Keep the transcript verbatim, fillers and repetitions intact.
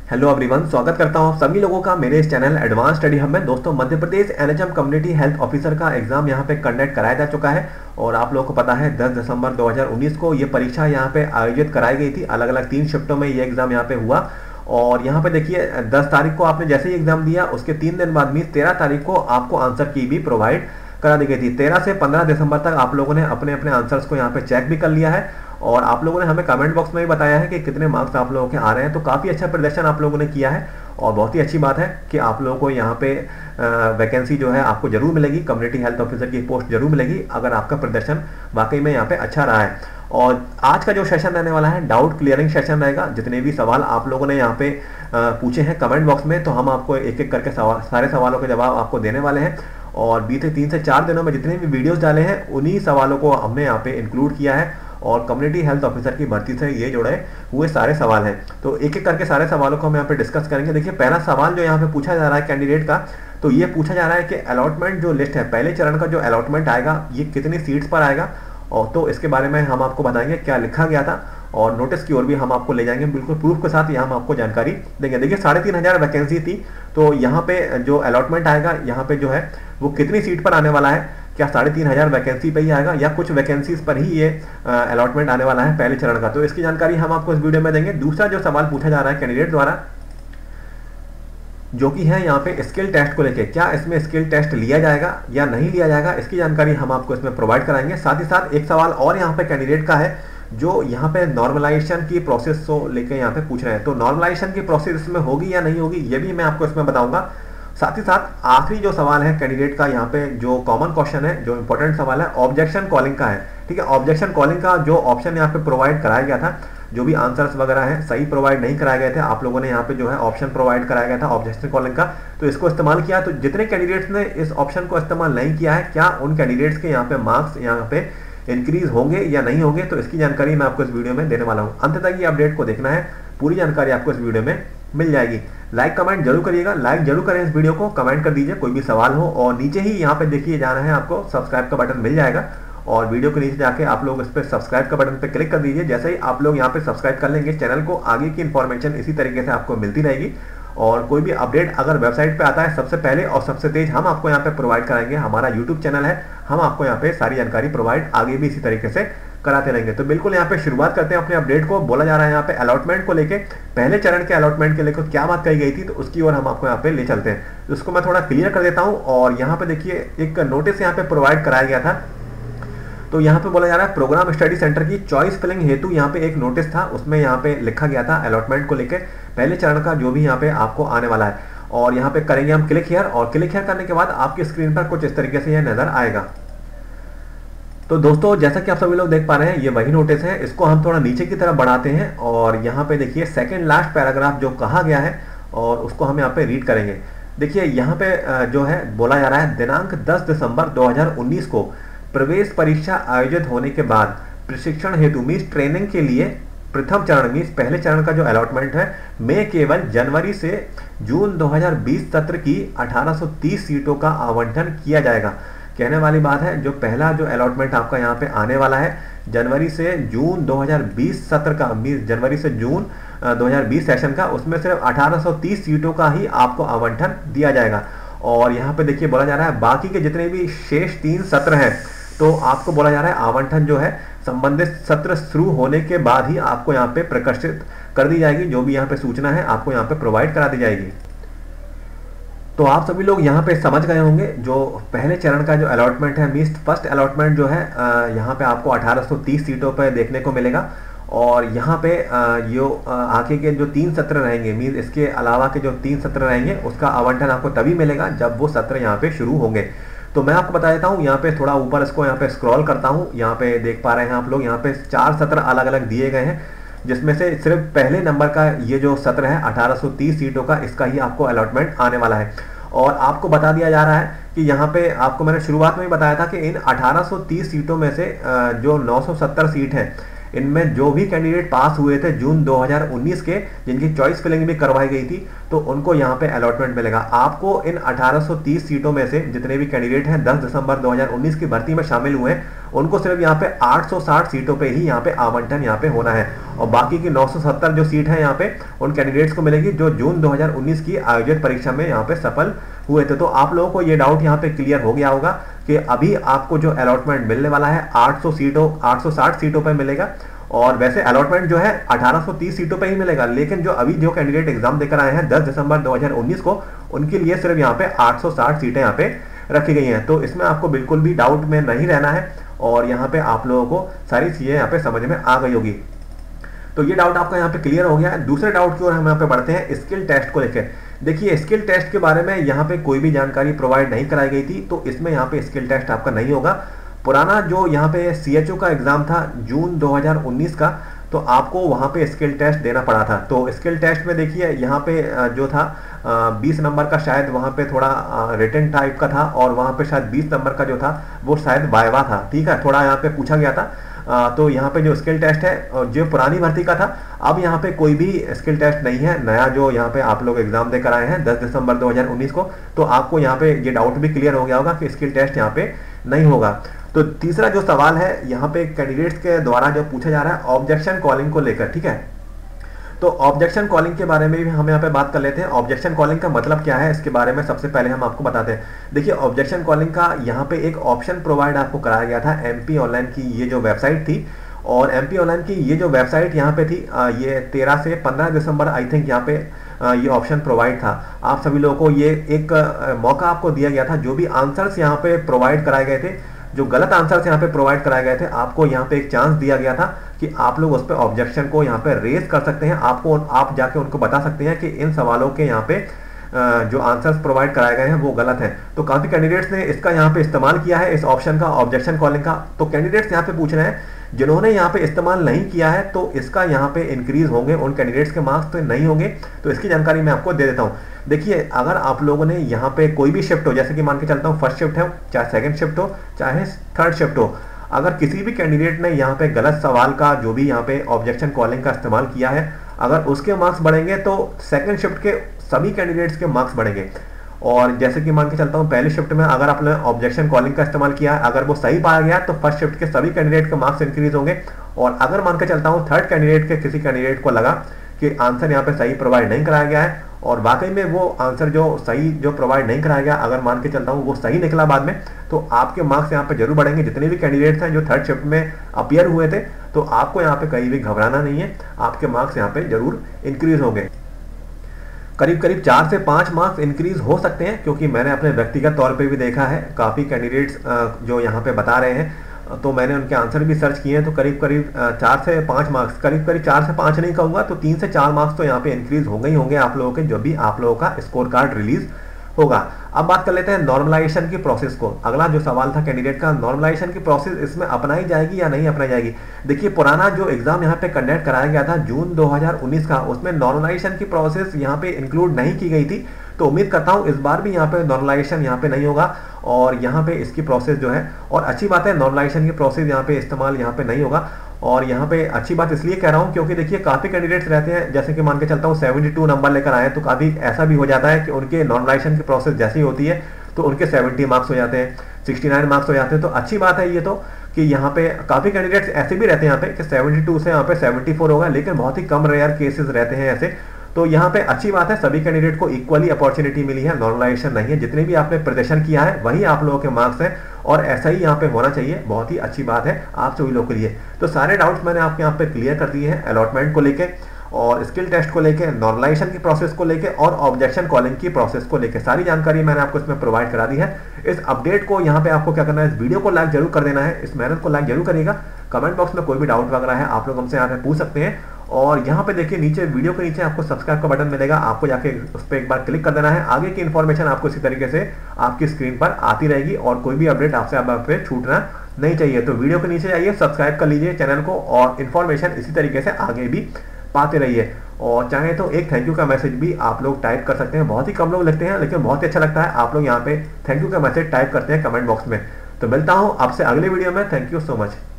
Hello everyone, स्वागत करता हूं आप सभी लोगों का मेरे इस चैनल एडवांस स्टडी हब में। दोस्तों, Madhya Pradesh NHM community health officer का एग्जाम यहां पे कंडक्ट कराया जा चुका है और आप लोगों को पता है दस दिसंबर दो हज़ार उन्नीस को ये परीक्षा यहां पे आयोजित कराई गई थी। अलग अलग तीन शिफ्टों में ये एग्जाम यहां पे हुआ और यहाँ पे देखिए दस तारीख को आपने जैसे ही एग्जाम दिया उसके तीन दिन बाद मीन तेरह तारीख को आपको आंसर की भी प्रोवाइड करा दी गई थी। तेरह से पंद्रह दिसंबर तक आप लोगों ने अपने अपने आंसर्स को यहाँ पे चेक भी कर लिया है और आप लोगों ने हमें कमेंट बॉक्स में भी बताया है कि कितने मार्क्स आप लोगों के आ रहे हैं। तो काफ़ी अच्छा प्रदर्शन आप लोगों ने किया है और बहुत ही अच्छी बात है कि आप लोगों को यहाँ पे वैकेंसी जो है आपको जरूर मिलेगी, कम्युनिटी हेल्थ ऑफिसर की पोस्ट जरूर मिलेगी अगर आपका प्रदर्शन वाकई में यहाँ पे अच्छा रहा है। और आज का जो सेशन रहने वाला है डाउट क्लियरिंग सेशन रहेगा। जितने भी सवाल आप लोगों ने यहाँ पे पूछे हैं कमेंट बॉक्स में, तो हम आपको एक एक करके सवाल सारे सवालों के जवाब आपको देने वाले हैं और बीते तीन से चार दिनों में जितने भी वीडियोस डाले हैं उन्हीं सवालों को हमने यहाँ पे इंक्लूड किया है और कम्युनिटी हेल्थ ऑफिसर की भर्ती से ये जुड़े हुए सारे सवाल हैं। तो एक एक करके सारे सवालों को हम यहाँ पे डिस्कस करेंगे। देखिए, पहला सवाल जो यहाँ पे पूछा जा रहा है कैंडिडेट का, तो ये पूछा जा रहा है कि अलॉटमेंट जो लिस्ट है, पहले चरण का जो अलॉटमेंट आएगा ये कितनी सीट्स पर आएगा, और तो इसके बारे में हम आपको बताएंगे क्या लिखा गया था और नोटिस की ओर भी हम आपको ले जाएंगे बिल्कुल प्रूफ के साथ। यहाँ हम आपको जानकारी देंगे। देखिए, साढ़े तीन हजार वैकेंसी थी, तो यहाँ पे जो अलॉटमेंट आएगा यहाँ पे जो है वो कितनी सीट पर आने वाला है, क्या साढ़े तीन हजार वैकेंसी पे ही आएगा या कुछ वैकेंसीज पर ही ये अलॉटमेंट आने वाला है पहले चरण का, तो इसकी जानकारी हम आपको इस वीडियो में देंगे। दूसरा जो सवाल पूछा जा रहा है कैंडिडेट द्वारा जो कि है यहाँ पे स्किल टेस्ट को लेके, क्या इसमें स्किल टेस्ट लिया जाएगा या नहीं लिया जाएगा, इसकी जानकारी हम आपको इसमें प्रोवाइड कराएंगे। साथ ही साथ एक सवाल और यहाँ पे कैंडिडेट का है जो यहाँ पे नॉर्मलाइजेशन की प्रोसेस को लेके यहाँ पे पूछ रहे हैं, तो नॉर्मलाइजेशन की प्रोसेस इसमें होगी या नहीं होगी ये भी मैं आपको इसमें बताऊंगा। साथ ही साथ आखिरी जो सवाल है कैंडिडेट का यहाँ पे जो कॉमन क्वेश्चन है, जो इंपॉर्टेंट सवाल है ऑब्जेक्शन कॉलिंग का है। ठीक है, ऑब्जेक्शन कॉलिंग का जो ऑप्शन यहाँ पे प्रोवाइड कराया गया था, जो भी आंसर्स वगैरह हैं सही प्रोवाइड नहीं कराए गए थे, आप लोगों ने यहाँ पे जो है ऑप्शन प्रोवाइड कराया गया था ऑब्जेक्शन कॉलिंग का, तो इसको इस्तेमाल किया। तो जितने कैंडिडेट्स ने इस ऑप्शन को इस्तेमाल नहीं किया है, क्या उन कैंडिडेट्स के यहाँ पे मार्क्स यहाँ पे इंक्रीज होंगे या नहीं होंगे, तो इसकी जानकारी मैं आपको इस वीडियो में देने वाला हूँ। अंत तक ये अपडेट को देखना है, पूरी जानकारी आपको इस वीडियो में मिल जाएगी। लाइक कमेंट जरूर करिएगा, लाइक जरूर करें इस वीडियो को, कमेंट कर दीजिए कोई भी सवाल हो और नीचे ही यहाँ पे देखिए जाना है आपको सब्सक्राइब का बटन मिल जाएगा और वीडियो के नीचे जाके आप लोग इस पर सब्सक्राइब का बटन पे क्लिक कर दीजिए। जैसे ही आप लोग यहाँ पे सब्सक्राइब कर लेंगे चैनल को, आगे की इन्फॉर्मेशन इसी तरीके से आपको मिलती रहेगी और कोई भी अपडेट अगर वेबसाइट पे आता है सबसे पहले और सबसे तेज हम आपको यहाँ पे प्रोवाइड कराएंगे। हमारा यूट्यूब चैनल है, हम आपको यहाँ पे सारी जानकारी प्रोवाइड आगे भी इसी तरीके से कराते रहेंगे। तो बिल्कुल यहाँ पे शुरुआत करते हैं अपने अपडेट को। बोला जा रहा है यहाँ पे अलॉटमेंट को लेके, पहले चरण के अलॉटमेंट के लेकर क्या बात कही गई थी, तो उसकी ओर हम आपको यहाँ पे ले चलते हैं। तो उसको मैं थोड़ा क्लियर कर देता हूँ और यहाँ पे देखिए एक नोटिस यहाँ पे प्रोवाइड कराया गया था। तो यहाँ पे बोला जा रहा है प्रोग्राम स्टडी सेंटर की चॉइस फिलिंग हेतु यहाँ पे एक नोटिस था, उसमें यहाँ पे लिखा गया था अलॉटमेंट को लेकर पहले चरण का जो भी यहाँ पे आपको आने वाला है। और यहाँ पे करेंगे हम क्लिक हियर और क्लिक हियर करने के बाद आपकी स्क्रीन पर कुछ इस तरीके से यह नजर आएगा। तो दोस्तों, जैसा कि आप सभी लोग देख पा रहे हैं ये वही नोटिस है। इसको हम थोड़ा नीचे की तरफ बढ़ाते हैं और यहाँ पे देखिए सेकंड लास्ट पैराग्राफ जो कहा गया है और उसको हम यहाँ पे रीड करेंगे। देखिए यहाँ पे जो है बोला जा रहा है दिनांक दस दिसंबर दो हज़ार उन्नीस को प्रवेश परीक्षा आयोजित होने के बाद प्रशिक्षण हेतु मीन्स ट्रेनिंग के लिए प्रथम चरण मीन्स पहले चरण का जो अलॉटमेंट है में केवल जनवरी से जून दो हज़ार बीस सत्र की अठारह सौ तीस सीटों का आवंटन किया जाएगा। कहने वाली बात है जो पहला जो अलॉटमेंट आपका यहाँ पे आने वाला है जनवरी से जून दो हज़ार बीस सत्र का मीन्स जनवरी से जून दो हज़ार बीस सेशन का, उसमें सिर्फ अठारह सौ तीस सीटों का ही आपको आवंटन दिया जाएगा। और यहाँ पे देखिए बोला जा रहा है बाकी के जितने भी शेष तीन सत्र हैं तो आपको बोला जा रहा है आवंटन जो है संबंधित सत्र शुरू होने के बाद ही आपको यहाँ पे प्रकाशित कर दी जाएगी। जो भी यहाँ पे सूचना है आपको यहाँ पे प्रोवाइड करा दी जाएगी। तो आप सभी लोग यहाँ पे समझ गए होंगे जो पहले चरण का जो अलॉटमेंट है मीन्स फर्स्ट अलॉटमेंट जो है यहाँ पे आपको अठारह सौ तीस सीटों पर देखने को मिलेगा और यहाँ पे यो आगे के जो तीन सत्र रहेंगे मीन्स इसके अलावा के जो तीन सत्र रहेंगे उसका आवंटन आपको तभी मिलेगा जब वो सत्र यहाँ पे शुरू होंगे। तो मैं आपको बता देता हूँ, यहाँ पे थोड़ा ऊपर इसको यहाँ पे स्क्रॉल करता हूँ, यहाँ पे देख पा रहे हैं आप लोग यहाँ पे चार सत्र अलग अलग दिए गए हैं जिसमें से सिर्फ पहले नंबर का ये जो सत्र है अठारह सौ तीस सीटों का, इसका ही आपको अलॉटमेंट आने वाला है। और आपको बता दिया जा रहा है कि यहाँ पे आपको मैंने शुरुआत में ही बताया था कि इन अठारह सौ तीस सीटों में से जो नौ सौ सत्तर सीट हैं इनमें जो भी कैंडिडेट पास हुए थे जून दो हज़ार उन्नीस के, जिनकी चॉइस फिलिंग भी करवाई गई थी, तो उनको यहाँ पे अलॉटमेंट मिलेगा। आपको इन अठारह सौ तीस सीटों में से जितने भी कैंडिडेट हैं दस दिसंबर दो हज़ार उन्नीस की भर्ती में शामिल हुए हैं उनको सिर्फ यहाँ पे आठ सौ साठ सीटों पे ही यहाँ पे आवंटन यहाँ पे होना है, और बाकी की नौ सौ सत्तर जो सीट है यहाँ पे उन कैंडिडेट्स को मिलेगी जो जून दो हज़ार उन्नीस की आयोजित परीक्षा में यहाँ पे सफल हुए थे। तो आप लोगों को ये डाउट यहाँ पे क्लियर हो गया होगा कि अभी आपको जो अलॉटमेंट मिलने वाला है आठ सौ सीटों आठ सौ साठ सीटों पर मिलेगा, और वैसे अलॉटमेंट जो है अठारह सौ तीस सीटों पे ही मिलेगा, लेकिन जो अभी जो कैंडिडेट एग्जाम देकर आए हैं दस दिसंबर दो हज़ार उन्नीस को, उनके लिए सिर्फ यहाँ पे आठ सौ साठ सीटें यहाँ पे रखी गई हैं। तो इसमें आपको बिल्कुल भी डाउट में नहीं रहना है, और यहाँ पे आप लोगों को सारी चीजें यहाँ पे समझ में आ गई होगी। तो ये डाउट आपका यहाँ पे क्लियर हो गया है। दूसरे डाउट की ओर हम यहाँ पे बढ़ते हैं स्किल टेस्ट को लेकर। देखिए स्किल टेस्ट के बारे में यहाँ पे कोई भी जानकारी प्रोवाइड नहीं कराई गई थी, तो इसमें यहाँ पे स्किल टेस्ट आपका नहीं होगा। पुराना जो यहाँ पे सी एच ओ का एग्जाम था जून दो हज़ार उन्नीस का, तो आपको वहाँ पे स्किल टेस्ट देना पड़ा था। तो स्किल टेस्ट में देखिए यहाँ पे जो था बीस नंबर का शायद वहाँ पे थोड़ा रिटन टाइप का था, और वहाँ पे शायद बीस नंबर का जो था वो शायद वाइवा था, ठीक है, थोड़ा यहाँ पे पूछा गया था। आ, तो यहाँ पे जो स्किल टेस्ट है जो पुरानी भर्ती का था, अब यहाँ पे कोई भी स्किल टेस्ट नहीं है, नया जो यहाँ पे आप लोग एग्जाम देकर आए हैं दस दिसंबर दो हज़ार उन्नीस को, तो आपको यहाँ पे ये डाउट भी क्लियर हो गया होगा कि स्किल टेस्ट यहाँ पे नहीं होगा। तो तीसरा जो सवाल है यहाँ पे कैंडिडेट्स के द्वारा जो पूछा जा रहा है ऑब्जेक्शन कॉलिंग को लेकर, ठीक है। तो ऑब्जेक्शन कॉलिंग के बारे में भी हम यहाँ पे बात कर लेते हैं। ऑब्जेक्शन कॉलिंग का मतलब क्या है इसके बारे में सबसे पहले हम आपको बताते हैं। देखिए ऑब्जेक्शन कॉलिंग का यहाँ पे एक ऑप्शन प्रोवाइड आपको कराया गया था एमपी ऑनलाइन की ये जो वेबसाइट थी, और एमपी ऑनलाइन की ये जो वेबसाइट यहाँ पे थी ये तेरह से पंद्रह दिसंबर आई थिंक यहाँ पे ये ऑप्शन प्रोवाइड था। आप सभी लोगों को ये एक मौका आपको दिया गया था, जो भी आंसर्स यहाँ पे प्रोवाइड कराए गए थे, जो गलत आंसर्स यहाँ पे प्रोवाइड कराए गए थे, आपको यहाँ पे एक चांस दिया गया था कि आप लोग उस पर ऑब्जेक्शन को यहाँ पे रेज कर सकते हैं। आपको आप जाके उनको बता सकते हैं कि इन सवालों के यहाँ पे जो आंसर्स प्रोवाइड कराए गए हैं वो गलत हैं। तो काफी कैंडिडेट्स ने इसका यहाँ पे इस्तेमाल किया है, इस ऑप्शन का, ऑब्जेक्शन कॉलिंग का। तो कैंडिडेट्स यहाँ पे पूछ रहे हैं जिन्होंने यहाँ पे इस्तेमाल नहीं किया है तो इसका यहाँ पे इंक्रीज होंगे, उन कैंडिडेट्स के मार्क्स तो नहीं होंगे। तो इसकी जानकारी मैं आपको दे देता हूँ। देखिए अगर आप लोगों ने यहाँ पे कोई भी शिफ्ट हो, जैसे कि मान के चलता हूँ फर्स्ट शिफ्ट है, चाहे सेकंड शिफ्ट हो, चाहे थर्ड शिफ्ट हो, अगर किसी भी कैंडिडेट ने यहाँ पे गलत सवाल का जो भी यहाँ पे ऑब्जेक्शन कॉलिंग का इस्तेमाल किया है, अगर उसके मार्क्स बढ़ेंगे तो सेकंड शिफ्ट के सभी कैंडिडेट्स के मार्क्स बढ़ेंगे। और जैसे कि मान के चलता हूँ पहले शिफ्ट में अगर आपने ऑब्जेक्शन कॉलिंग का इस्तेमाल किया है, अगर वो सही पाया गया तो फर्स्ट शिफ्ट के सभी कैंडिडेट के मार्क्स इंक्रीज होंगे। और अगर मान के चलता हूँ थर्ड कैंडिडेट के किसी कैंडिडेट को लगा कि आंसर यहाँ पे सही प्रोवाइड नहीं कराया गया है, और वाकई में वो आंसर जो सही जो प्रोवाइड नहीं कराया गया, अगर मान के चलता हूँ वो सही निकला बाद में, तो आपके मार्क्स यहाँ पे जरूर बढ़ेंगे। जितने भी कैंडिडेट्स हैं जो थर्ड शिफ्ट में अपियर हुए थे, तो आपको यहाँ पे कहीं भी घबराना नहीं है, आपके मार्क्स यहाँ पे जरूर इंक्रीज होंगे। करीब करीब चार से पाँच मार्क्स इंक्रीज हो सकते हैं, क्योंकि मैंने अपने व्यक्तिगत तौर पे भी देखा है काफ़ी कैंडिडेट्स जो यहाँ पे बता रहे हैं, तो मैंने उनके आंसर भी सर्च किए हैं। तो करीब करीब चार से पाँच मार्क्स, करीब करीब चार से पाँच नहीं कहूँगा, तो तीन से चार मार्क्स तो यहाँ पे इंक्रीज होंगे ही होंगे आप लोगों के, जो भी आप लोगों का स्कोर कार्ड रिलीज होगा। अब बात कर लेते हैं नॉर्मलाइजेशन की प्रोसेस को। अगला जो सवाल था कैंडिडेट का, नॉर्मलाइजेशन की प्रोसेस इसमें अपनाई जाएगी या नहीं अपनाई जाएगी। देखिए पुराना जो एग्जाम यहाँ पे कंडक्ट कराया गया था जून दो हज़ार उन्नीस का, उसमें नॉर्मलाइजेशन की प्रोसेस यहाँ पे इंक्लूड नहीं की गई थी। तो उम्मीद करता हूँ इस बार भी यहाँ पे नॉर्मलाइजेशन यहाँ पे नहीं होगा, और यहाँ पे इसकी प्रोसेस जो है, और अच्छी बात है नॉर्मलाइजेशन की प्रोसेस यहाँ पे इस्तेमाल यहाँ पे नहीं होगा। और यहाँ पे अच्छी बात इसलिए कह रहा हूँ क्योंकि देखिए काफ़ी कैंडिडेट्स रहते हैं, जैसे कि मान के चलता हूँ बहत्तर नंबर लेकर आए, तो काफ़ी ऐसा भी हो जाता है कि उनके नॉर्मलाइजेशन की प्रोसेस जैसी होती है तो उनके सत्तर मार्क्स हो जाते हैं, उनहत्तर मार्क्स हो जाते हैं। तो अच्छी बात है ये तो कि यहाँ पे काफ़ी कैंडिडेट्स ऐसे भी रहते हैं यहाँ पे कि बहत्तर से यहाँ पे चौहत्तर होगा, लेकिन बहुत ही कम रेयर केसेस रहते हैं ऐसे। तो यहाँ पे अच्छी बात है सभी कैंडिडेट को इक्वली अपॉर्चुनिटी मिली है, नॉर्मलाइजेशन नहीं है। जितने भी आपने प्रदर्शन किया है वही आप लोगों के मार्क्स हैं, और ऐसा ही यहाँ पे होना चाहिए। बहुत ही अच्छी बात है आप सभी लोगों के लिए। तो सारे डाउट्स मैंने आपके यहाँ पे क्लियर कर दिए हैं, अलॉटमेंट को लेके और स्किल टेस्ट को लेके, नॉर्मलाइजेशन की प्रोसेस को लेके और ऑब्जेक्शन कॉलिंग की प्रोसेस को लेके सारी जानकारी मैंने आपको इसमें प्रोवाइड करा दी है। इस अपडेट को यहाँ पे आपको क्या करना है, इस वीडियो को लाइक जरूर कर देना है, इस मेहनत को लाइक जरूर करिएगा। कमेंट बॉक्स में कोई भी डाउट वगैरह है आप लोग हमसे यहाँ पे पूछ सकते हैं, और यहाँ पे देखिए नीचे वीडियो के नीचे आपको सब्सक्राइब का बटन मिलेगा, आपको जाके उस पर एक बार क्लिक कर देना है। आगे की इन्फॉर्मेशन आपको इसी तरीके से आपकी स्क्रीन पर आती रहेगी, और कोई भी अपडेट आपसे आप पे छूटना नहीं चाहिए। तो वीडियो के नीचे जाइए, सब्सक्राइब कर लीजिए चैनल को, और इन्फॉर्मेशन इसी तरीके से आगे भी पाते रहिए। और चाहे तो एक थैंक यू का मैसेज भी आप लोग टाइप कर सकते हैं। बहुत ही कम लोग लिखते हैं, लेकिन बहुत ही अच्छा लगता है आप लोग यहाँ पे थैंक यू का मैसेज टाइप करते हैं कमेंट बॉक्स में। तो मिलता हूँ आपसे अगले वीडियो में। Thank you so much.